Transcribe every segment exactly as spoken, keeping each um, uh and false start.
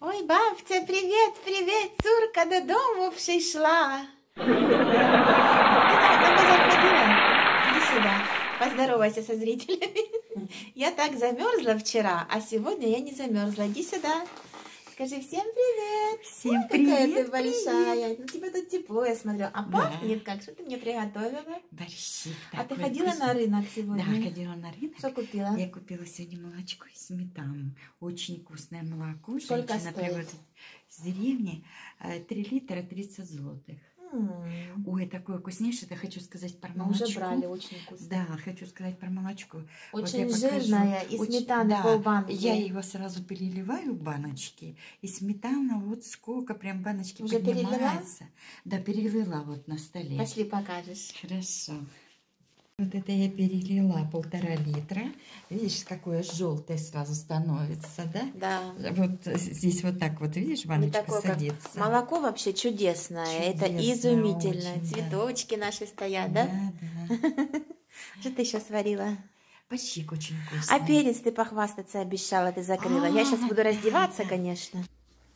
Ой, бабця, привет, привет, Цурка додому пришла. Ты на базар ходила? Иди сюда, поздоровайся со зрителями. Я так замерзла вчера, а сегодня я не замерзла. Иди сюда. Скажи всем привет. Всем Ой, привет. Какая ты большая. Ну, тебе тут тепло, я смотрю. А пахнет как? Что ты мне приготовила? Борщи. А ты ходила вкусный. На рынок сегодня? Да, ходила на рынок. Что купила? Я купила сегодня молочко и сметану. Очень вкусное молоко. Сколько Женщина стоит? приводит с деревни. три литра тридцать злотых. М-м. Ой, такое вкуснейшее. Это хочу сказать про Мы молочко. уже брали, очень вкусно. Да, хочу сказать про молочко. Очень вот жирное и очень, сметана да, полбанки. Я его сразу переливаю в баночки. И сметана вот сколько прям баночки уже поднимается. Перелила? Да, перелила вот на столе. Пошли покажешь. Хорошо. Вот это я перелила полтора литра. Видишь, какое желтое сразу становится, да? Да. Вот здесь вот так вот, видишь, баночка такое, садится. Как... Молоко вообще чудесное. Чудесное, это изумительно. очень, Цветочки да. наши стоят, да? Да, да. Что ты еще сварила? Почти очень вкусно. А перец ты похвастаться обещала, ты закрыла. Я сейчас буду раздеваться, конечно.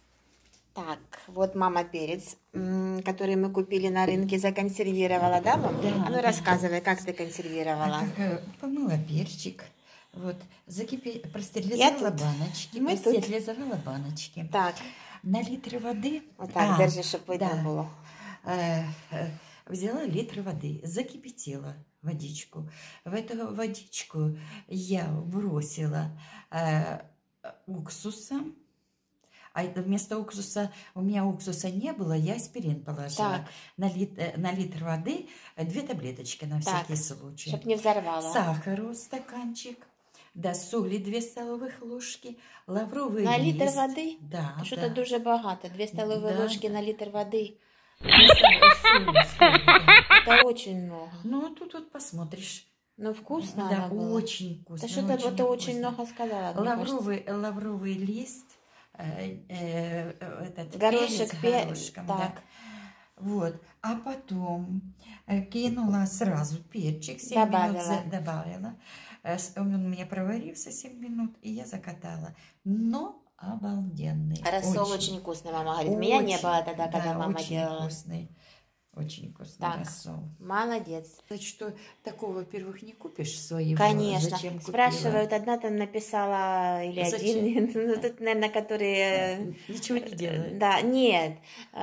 Так, вот мама перец, который мы купили на рынке, законсервировала, да, мам? Да. А ну рассказывай, как ты консервировала. А как, помыла перчик, вот, закипи... простерилизовала баночки, Мы простерилизовала тут... баночки. Так. На литр воды... Вот так, а, держи, чтобы видно да. было. Э, э, взяла литр воды, закипятила водичку. В эту водичку я бросила э, уксуса. А вместо уксуса, у меня уксуса не было, я аспирин положила. На, лит, на литр воды две таблеточки на всякий так, случай. Чтоб не взорвала. Сахару стаканчик, да, соли две столовых ложки, лавровый на лист. На литр воды? Да. Что-то да. дуже багато, две столовые да, ложки да. на литр воды. Соли, соли, это очень много. Ну, тут вот посмотришь. Ну, вкусно да, она была. очень вкусно. Да что-то очень, это очень много сказала. Лавровый, лавровый лист. Э, э, этот горошек, перец, горошком, так. Да. Вот, а потом э, кинула сразу перчик, семь добавила. минут добавила, э, он у меня проварился семь минут, и я закатала, но обалденный. Рассол очень, очень вкусный, мама говорит, очень, меня не было тогда, когда да, мама очень делала. Вкусный. Очень вкусный так, рассол. Молодец. Значит, что такого, во-первых, не купишь своего. Конечно. Зачем спрашивают, одна там написала, или Зачем? один, ну, тут, наверное, которые... Ничего не делают. Да, нет.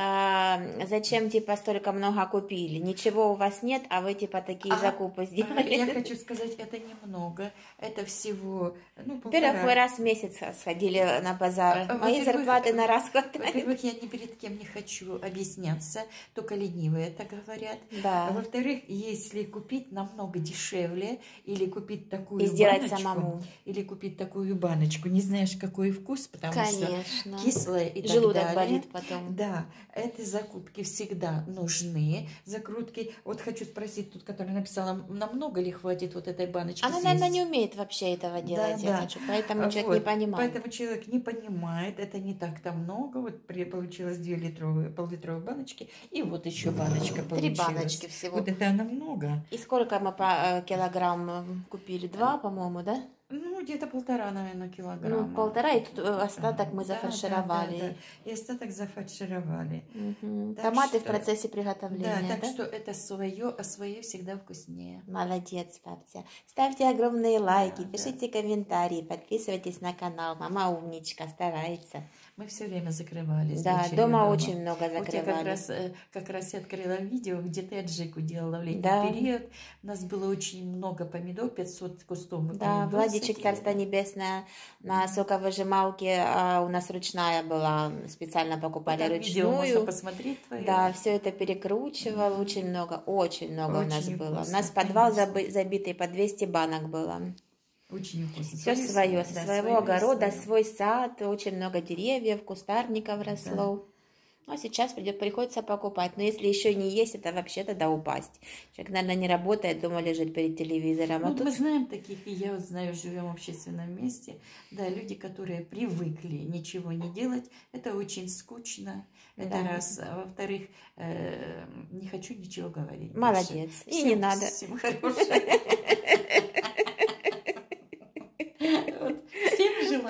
А, зачем, типа, столько много купили? Ничего у вас нет, а вы, типа, такие а, закупы сделали. Я хочу сказать, это немного. Это всего, ну, полтора. Первый раз в месяц сходили на базар. А, Мои зарплаты на раз хватает. Во-первых, я ни перед кем не хочу объясняться, только ленивые это говорят. Да. А во-вторых, если купить намного дешевле, или купить такую и сделать баночку, самому. или купить такую баночку, не знаешь, какой вкус, потому Конечно. что кислое и желудок так далее. болит потом. Да, эти закупки всегда нужны. Закрутки. Вот хочу спросить, тут, которая написала, намного ли хватит вот этой баночки? Она, съесть? наверное, не умеет вообще этого делать, да, я да. хочу, поэтому вот. человек не понимает. Поэтому человек не понимает, это не так-то много. Вот получилось две литровые, пол-литровые баночки, и вот еще баночка получилась. Три баночки всего. Вот это она много. И сколько мы по килограмм купили? Два, по-моему, да? Ну, где-то полтора, наверное, килограмма. Ну, полтора, и тут остаток мы да, зафаршировали. Да, да, да. И остаток зафаршировали. Угу. Томаты что, в процессе приготовления, да? Так да? что это свое, а свое всегда вкуснее. Молодец, бабця. Ставьте огромные лайки, да, пишите да. комментарии, подписывайтесь на канал. Мама умничка, старается. Мы все время закрывались. Да, дома, дома очень много закрывали. Вот я как раз, как раз я открыла видео, где ты аджику делала в летний да. период. У нас было очень много помидор, пятьсот кустов. Да, Владичек, царство небесное, на соковыжималке, а у нас ручная была, специально покупали вот ручную. Видео можно посмотреть твое. Да, все это перекручивал, mm-hmm. очень много, очень много очень у нас было. Вкусно, у нас подвал заби- забитый, по двести банок было. Очень вкусно. Все свое, свое, со да, своего огорода, свое. Свой сад, очень много деревьев, кустарников росло. Да. А сейчас придет, приходится покупать. Но если еще не есть, это вообще тогда упасть. Человек, наверное, не работает, дома лежит перед телевизором. Ну, а тут... Мы знаем таких, и я вот знаю, живем в общественном месте. Да, люди, которые привыкли ничего не делать, это очень скучно. Это да. раз. А во-вторых, э, не хочу ничего говорить. Молодец. Больше. И всем, не надо. Всем хорошего. Всем желаю.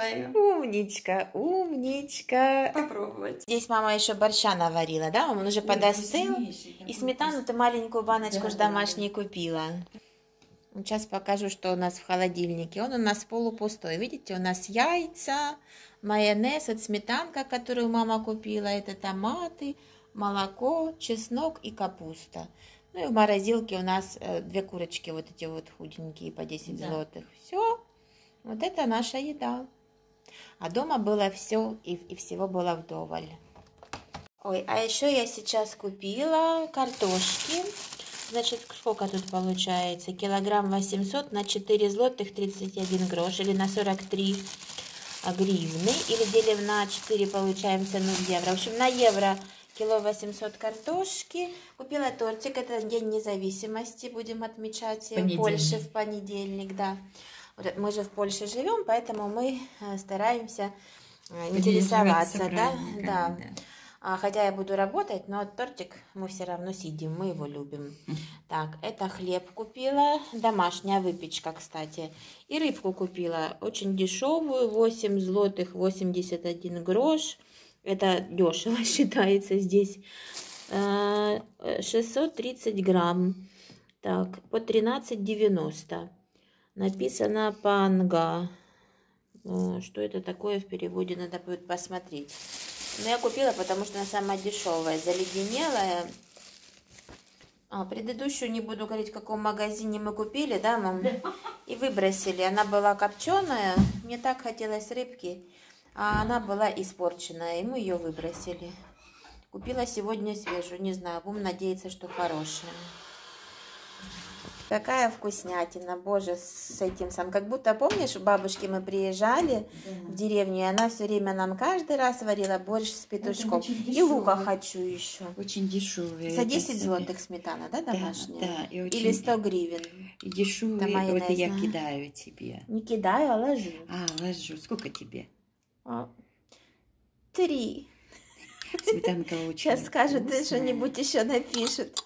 сделаю. Умничка, умничка. Попробовать. Здесь мама еще борща наварила, да? Он уже подостыл. И сметану ты маленькую баночку ж домашней купила. Сейчас покажу, что у нас в холодильнике. Он у нас полупустой. Видите, у нас яйца, майонез, вот сметанка, которую мама купила. Это томаты, молоко, чеснок и капуста. Ну и в морозилке у нас две курочки, вот эти вот худенькие, по десять да. злотых. Все. Вот это наша еда. А дома было все, и, и всего было вдоволь. Ой, а еще я сейчас купила картошки. Значит, сколько тут получается? Килограмм восемьсот на четыре злотых тридцать один грош. Или на сорок три гривны. Или делим на четыре, получаемся ноль евро. В общем, на евро кило восемьсот картошки. Купила тортик. Это День независимости. Будем отмечать в Польше в понедельник. Да. Мы же в Польше живем, поэтому мы стараемся интересоваться. Да? Да. Хотя я буду работать, но тортик мы все равно съедим, мы его любим. Так, это хлеб купила, домашняя выпечка, кстати. И рыбку купила, очень дешевую, восемь злотых восемьдесят один грош. Это дешево считается здесь. шестьсот тридцать грамм. Так, по тринадцать девяносто. Написано панга. Что это такое в переводе, надо будет посмотреть. Но я купила, потому что она самая дешевая, заледенелая. А, предыдущую не буду говорить, в каком магазине мы купили, да, мам? И выбросили. Она была копченая, мне так хотелось рыбки, а она была испорченная, и мы ее выбросили. Купила сегодня свежую, не знаю, будем надеяться, что хорошая. Какая вкуснятина, боже, с этим сам. Как будто, помнишь, у бабушки мы приезжали да. в деревню, и она все время нам каждый раз варила борщ с петушком. И лука хочу еще. Очень дешевые. За десять злотых сметана, да, домашняя? Да, да. И очень... Или сто гривен. И дешевые, вот я кидаю тебе. Не кидаю, а ложу. А, ложу. Сколько тебе? А, три. Сметанка очень Сейчас скажут, ты что-нибудь еще напишут.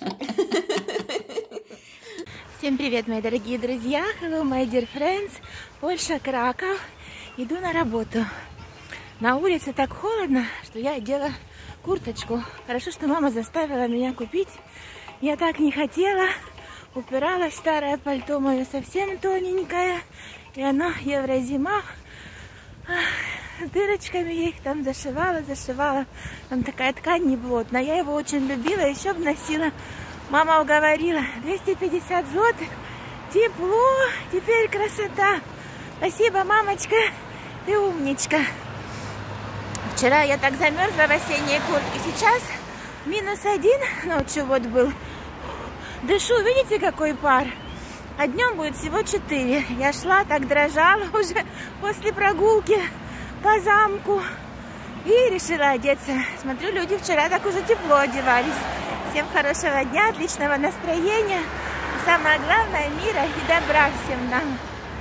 Всем привет, мои дорогие друзья! Hello, my dear friends! Польша, Краков. Иду на работу. На улице так холодно, что я одела курточку. Хорошо, что мама заставила меня купить. Я так не хотела. Упиралась, старое пальто мое совсем тоненькое. И оно еврозима. С дырочками я их там зашивала, зашивала. Там такая ткань не плотная. Я его очень любила, еще бы носила. Мама уговорила, двести пятьдесят злотых, тепло, теперь красота. Спасибо, мамочка, ты умничка. Вчера я так замерзла в осенней куртке, сейчас минус один, ночью вот был. Дышу, видите, какой пар? А днем будет всего четыре. Я шла, так дрожала уже после прогулки по замку и решила одеться. Смотрю, люди вчера так уже тепло одевались. Всем хорошего дня, отличного настроения. И самое главное, мира и добра всем нам.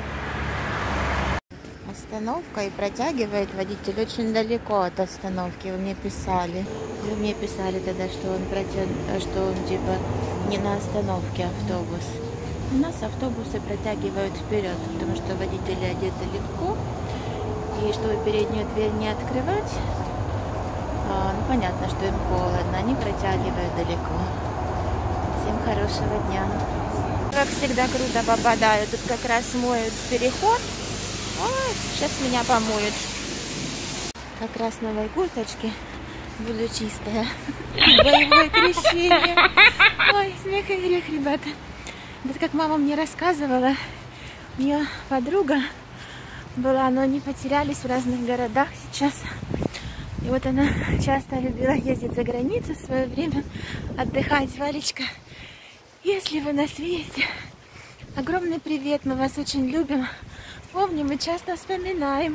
Остановка, и протягивает водитель очень далеко от остановки. Вы мне писали. Вы мне писали тогда, что он протяг... что он типа не на остановке автобус. У нас автобусы протягивают вперед, потому что водители одеты легко. И чтобы переднюю дверь не открывать, ну, понятно, что им холодно, они протягивают далеко. Всем хорошего дня. Как всегда, круто попадаю. Тут как раз моют переход. Ой, сейчас меня помоют. Как раз в новой курточке буду чистая. Боевое крещение. Ой, смех и грех, ребята. Это как мама мне рассказывала. У нее подруга была, но они потерялись в разных городах сейчас. И вот она часто любила ездить за границу в свое время, отдыхать. Валечка, если вы нас видите, огромный привет, мы вас очень любим, помним и часто вспоминаем.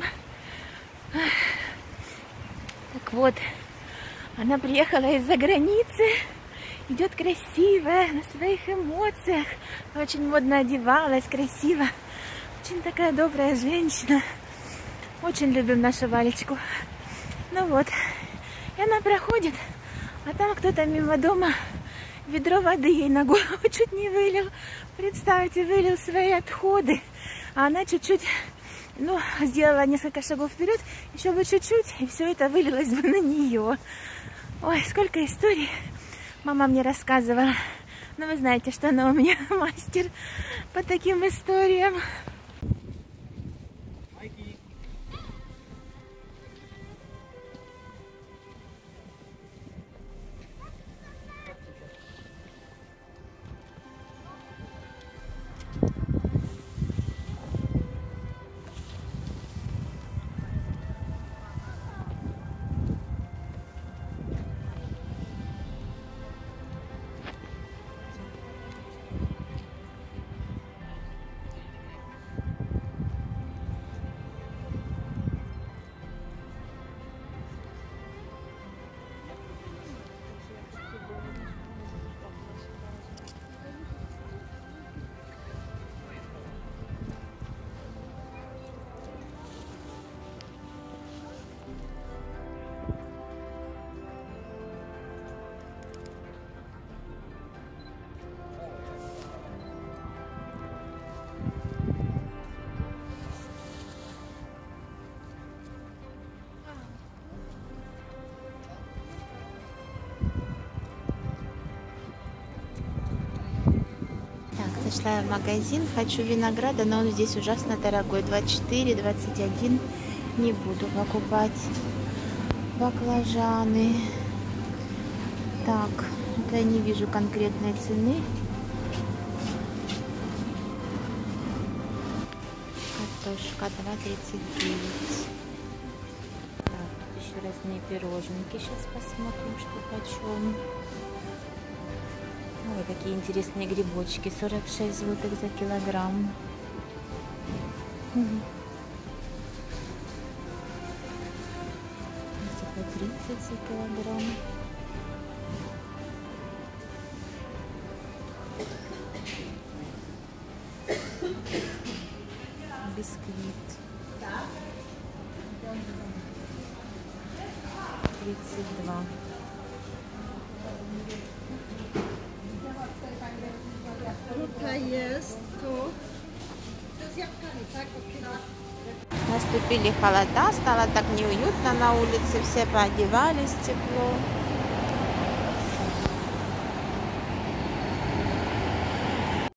Так вот, она приехала из-за границы, идет красивая, на своих эмоциях, очень модно одевалась, красиво, очень такая добрая женщина. Очень любим нашу Валечку. Ну вот, и она проходит, а там кто-то мимо дома ведро воды ей на голову чуть не вылил. Представьте, вылил свои отходы, а она чуть-чуть Ну, сделала несколько шагов вперед, еще бы чуть-чуть, и все это вылилось бы на нее. Ой, сколько историй мама мне рассказывала. Но вы знаете, что она у меня мастер по таким историям. Зашла в магазин, хочу винограда, но он здесь ужасно дорогой. двадцать четыре, двадцать один. Не буду покупать. Баклажаны. Так, это я не вижу конкретной цены. Картошка два тридцать девять. Так, тут еще разные пирожники. Сейчас посмотрим, что почем. Ой, какие интересные грибочки. сорок шесть злотых за килограмм. По тридцать за килограмм. Бисквит. тридцать два. Наступили холода, стало так неуютно на улице, все поодевались тепло.